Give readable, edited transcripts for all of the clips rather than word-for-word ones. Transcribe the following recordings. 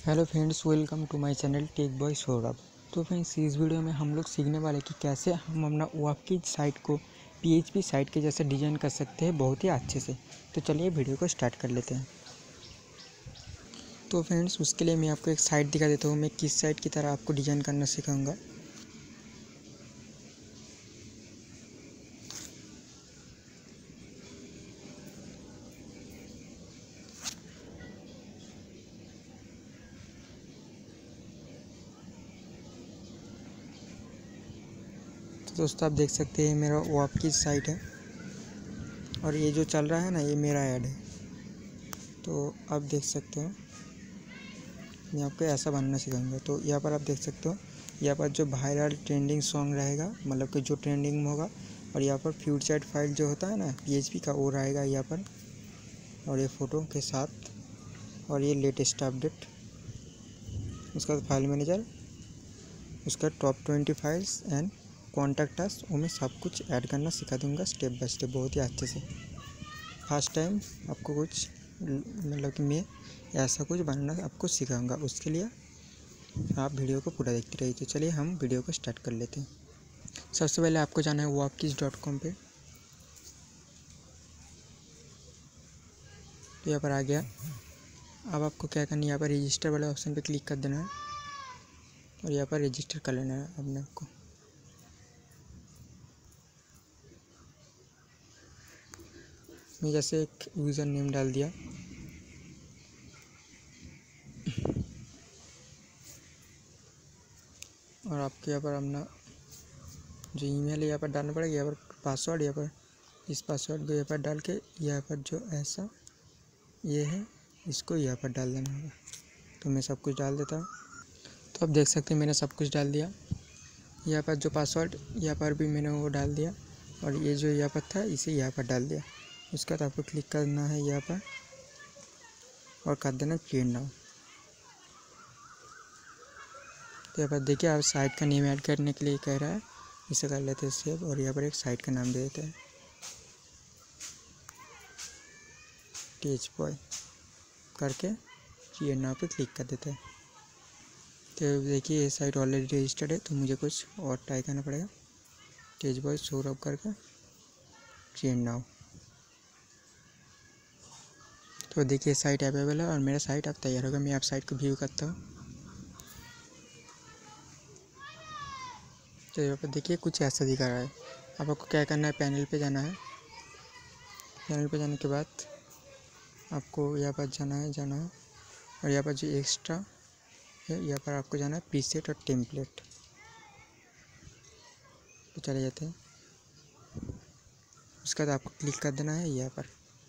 Hello friends, welcome to my channel tech boy Saurabh. तो friends, इस video में हम लोग सीखने वाले कि कैसे हम अपना WordPress साइट को PHP साइट के जैसे डिज़ाइन कर सकते हैं बहुत ही अच्छे से। तो चलिए वीडियो को स्टार्ट कर लेते हैं। तो फ्रेंड्स, उसके लिए मैं आपको एक साइट दिखा देता हूँ। मैं किस साइट की तरह आपको डिज़ाइन करना सिखाऊँगा। तो दोस्तों, आप देख सकते हैं मेरा WordPress साइट है और ये जो चल रहा है ना, ये मेरा ऐड है। तो आप देख सकते हो, मैं आपको ऐसा बनाना सिखाऊंगा। तो यहाँ पर आप देख सकते हो, यहाँ पर जो वायरल ट्रेंडिंग सॉन्ग रहेगा, मतलब कि जो ट्रेंडिंग में होगा, और यहाँ पर फ्यूचर फाइल जो होता है ना PHP का, वो रहेगा यहाँ पर, और ये फ़ोटो के साथ, और ये लेटेस्ट अपडेट, उसका फाइल मैनेजर, उसका top 20 files and contact us, वो मैं सब कुछ ऐड करना सिखा दूँगा स्टेप बाय स्टेप बहुत ही अच्छे से। फर्स्ट टाइम आपको कुछ मतलब कि मैं ऐसा कुछ बनाना आपको सिखाऊंगा। उसके लिए आप वीडियो को पूरा देखते रहिए। तो चलिए हम वीडियो को स्टार्ट कर लेते हैं। सबसे पहले आपको जाना है wordpress.com पे। तो यहाँ पर आ गया। अब आपको क्या करना है, यहाँ पर रजिस्टर वाले ऑप्शन पे क्लिक कर देना है और यहाँ पर रजिस्टर कर लेना है अपने आप को। मैं जैसे एक यूज़र नेम डाल दिया, और आपको यहाँ पर अपना जो ईमेल है यहाँ पर डालना पड़ेगा। यहाँ पर पासवर्ड, यहाँ पर इस पासवर्ड को यहाँ पर डाल के, यहाँ पर जो ऐसा ये है इसको यहाँ पर डाल देना होगा। तो मैं सब कुछ डाल देता हूँ। तो आप देख सकते हैं मैंने सब कुछ डाल दिया। यहाँ पर जो पासवर्ड यहाँ पर भी मैंने वो डाल दिया, और ये जो यहाँ पर था इसे यहाँ पर डाल दिया। उसके बाद आपको क्लिक करना है यहाँ पर और कर देना क्रिएट नाउ। तो यहाँ पर देखिए, आप साइट का नेम ऐड करने के लिए कह रहा है, इसे कर लेते हैं सेव, और यहाँ पर एक साइट का नाम दे देते हैं टेक बॉय करके क्रिएट नाउ पे क्लिक कर देते हैं। तो देखिए ये साइट ऑलरेडी रजिस्टर्ड है, तो मुझे कुछ और ट्राई करना पड़ेगा। टेक बॉय सौरभ करके क्रिएट नाउ। तो देखिए साइट अवेलेबल है और मेरा साइट अब तैयार होगा। मैं आप साइट को व्यू करता हूँ। तो यहाँ पर देखिए कुछ ऐसा दिखा रहा है। अब आपको क्या करना है, पैनल पे जाना है। पैनल पे जाने के बाद आपको यहाँ पर जाना है, और यहाँ पर जो एक्स्ट्रा है यहाँ पर आपको जाना है प्रीसेट और टेम्पलेट। तो चले जाते हैं। उसके बाद आपको क्लिक कर देना है यहाँ पर।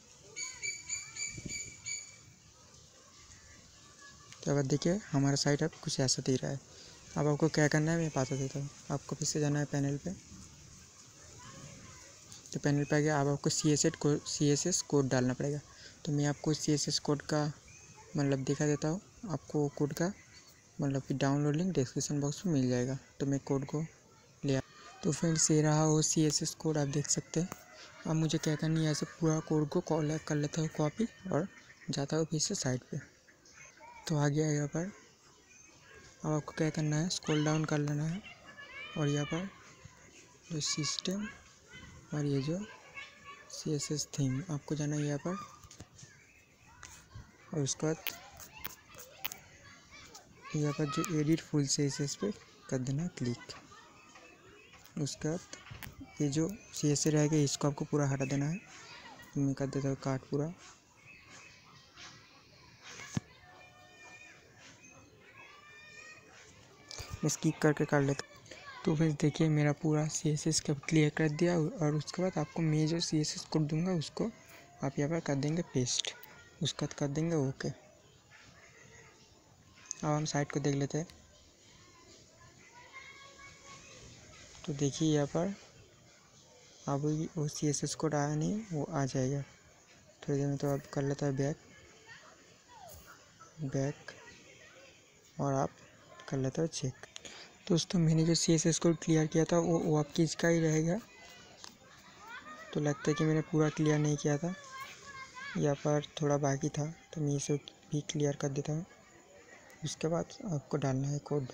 तो अब देखिए हमारा साइट अब कुछ ऐसा दिख रहा है। अब आपको क्या करना है, मैं बता देता हूँ। आपको फिर से जाना है पैनल पे। तो पैनल पे आ गया। अब आपको CSS कोड डालना पड़ेगा। तो मैं आपको CSS कोड का मतलब दिखा देता हूँ। आपको कोड का मतलब कि डाउनलोड लिंक डिस्क्रिप्शन बॉक्स में मिल जाएगा। तो मैं कोड को लिया। तो फ्रेंड्स, ये रहा वो CSS कोड, आप देख सकते हैं। अब मुझे क्या करनी है, ऐसे पूरा कोड को कॉल कर लेता हूँ कॉपी, और जाता हूँ फिर से साइट पे। तो आ गया यहाँ पर। अब आपको क्या करना है, स्क्रॉल डाउन कर लेना है, और यहाँ पर जो सिस्टम और ये जो CSS थीम, आपको जाना है यहाँ पर, और उसके बाद यहाँ पर जो एडिट फुल CSS पे कर देना है क्लिक। उसके बाद ये जो CSS रहेगा इसको आपको पूरा हटा देना है। मैं कर देता हूँ काट पूरा। मैं स्किप करके कर लेता हूँ। तो फिर देखिए मेरा पूरा CSS का क्लियर कर दिया, और उसके बाद आपको मैं जो CSS कोड दूंगा उसको आप यहाँ पर कर देंगे पेस्ट। उसके बाद कर देंगे ओके। अब हम साइट को देख लेते हैं। तो देखिए यहाँ पर अब वो CSS कोड आया नहीं, वो आ जाएगा थोड़ी देर में। तो अब कर लेता है बैक, और आप कर लेते हो चेक। दोस्तों, मैंने जो CSS कोड क्लियर किया था वो आपकी इसका ही रहेगा। तो लगता है कि मैंने पूरा क्लियर नहीं किया था, यहाँ पर थोड़ा बाकी था, तो मैं इसे भी क्लियर कर देता हूँ। उसके बाद आपको डालना है कोड।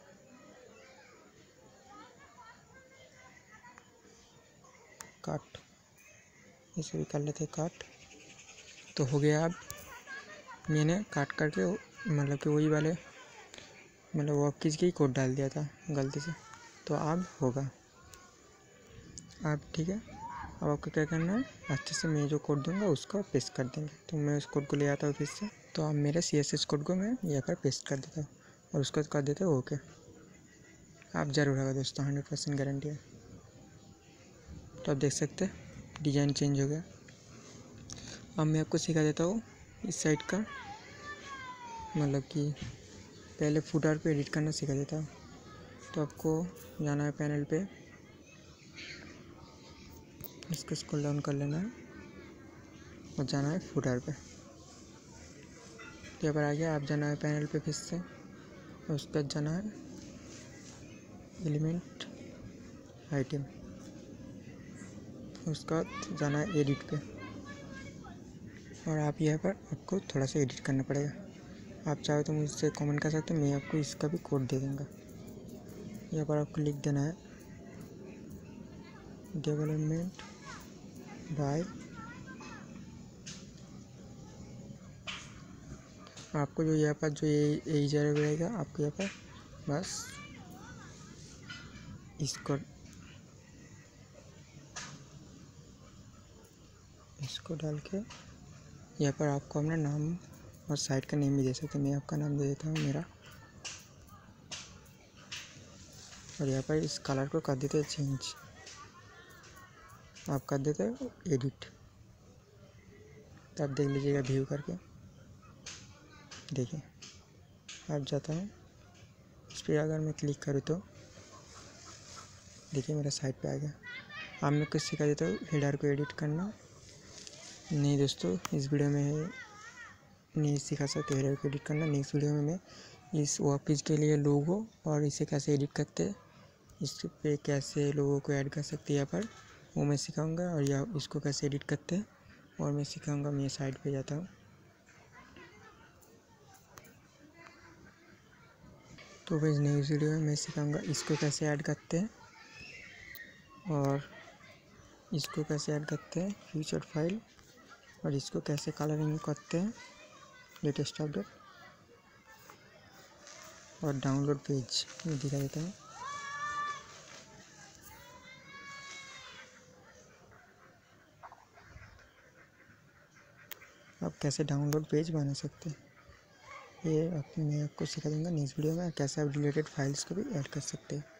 काट, इसे भी कर लेते काट। तो हो गया। अब मैंने काट करके मतलब कि वही वाले मतलब वो किस की कोड डाल दिया था गलती से, तो अब होगा। अब ठीक है, अब आपको क्या करना है, अच्छे से मैं जो कोड दूंगा उसको पेस्ट कर देंगे। तो मैं उस कोड को ले आता हूँ फिर से। तो अब मेरे CSS कोड को मैं यहाँ पर पेस्ट कर देता हूँ और उसको कर देते हैं ओके। आप ज़रूर होगा दोस्तों, 100% गारंटी है। तो आप देख सकते हैं डिज़ाइन चेंज हो गया। अब मैं आपको सिखा देता हूँ इस साइड का, मतलब कि पहले फुटर पे एडिट करना सिखा देता हूँ। तो आपको जाना है पैनल पे, इसको स्क्रॉल डाउन कर लेना है और जाना है फुटर पे। यहाँ पर आ गया। आप जाना है पैनल पे फिर से, और उस पर जाना है एलिमेंट आइटम, उसके बाद जाना है एडिट पे। और आप यहाँ पर आपको थोड़ा सा एडिट करना पड़ेगा। आप चाहो तो मुझसे कमेंट कर सकते हो, मैं आपको इसका भी कोड दे दूँगा। यहाँ पर आपको लिख देना है डेवलपमेंट बाय। आपको जो यहाँ पर जो ये जगह रहेगा, आपको यहाँ पर बस इसको डाल के यहाँ पर आपको अपना नाम और साइट का नेम भी दे सकते हैं। मैं आपका नाम दे देता हूँ मेरा, और यहाँ पर इस कलर को कर देते हैं चेंज। आप कर देते हैं एडिट। तो आप देख लीजिएगा व्यू करके, देखिए आप जाता है इस पर, अगर मैं क्लिक करूँ तो देखिए मेरा साइट पे आ गया। अब मैं कुछ सिखा देता हूँ हेडर को एडिट करना। नहीं दोस्तों, इस वीडियो में नहीं सिखा सकते हेडर को एडिट करना। नेक्स्ट वीडियो में मैं इस ऑफिस के लिए लोगो और इसे कैसे एडिट करते हैं, इस पे कैसे लोगों को ऐड कर सकते हैं यहाँ पर, वो मैं सिखाऊंगा। और या इसको कैसे एडिट करते हैं और मैं सिखाऊंगा। मैं साइट पे जाता हूँ। तो भाई नेक्स्ट वीडियो में मैं सिखाऊंगा इसको कैसे ऐड करते हैं और इसको कैसे ऐड करते हैं फ्यूचर फाइल, और इसको कैसे कलरिंग करते हैं लेटेस्ट अपडेट, और डाउनलोड पेज में दिखा देता हूँ। आप कैसे डाउनलोड पेज बना सकते हैं, ये मैं आपको सिखा दूँगा नेक्स्ट वीडियो में। कैसे आप रिलेटेड फाइल्स को भी ऐड कर सकते हैं।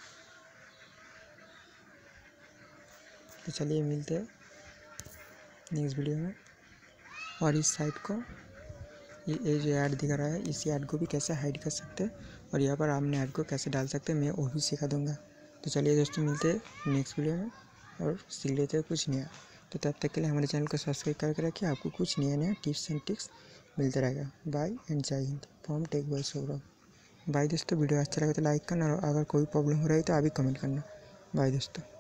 तो चलिए मिलते हैं नेक्स्ट वीडियो में। और इस साइट को ये जो ऐड दिखा रहा है, इस ऐड को भी कैसे हाइड कर सकते हैं और यहाँ पर आपने ऐड को कैसे डाल सकते हैं, मैं वो भी सिखा दूँगा। तो चलिए दोस्तों मिलते हैं नेक्स्ट वीडियो में और सीख लेते हैं कुछ नया। तो तब तक के लिए हमारे चैनल को सब्सक्राइब करके रखिए, आपको कुछ नया टिप्स एंड ट्रिक्स मिलते रहेगा। बाय एंड जय हिंद from tech boy Saurabh. Bye दोस्तों, वीडियो अच्छा लगे तो लाइक करना, और अगर कोई प्रॉब्लम हो रही है तो आप भी कमेंट करना। बाय दोस्तों।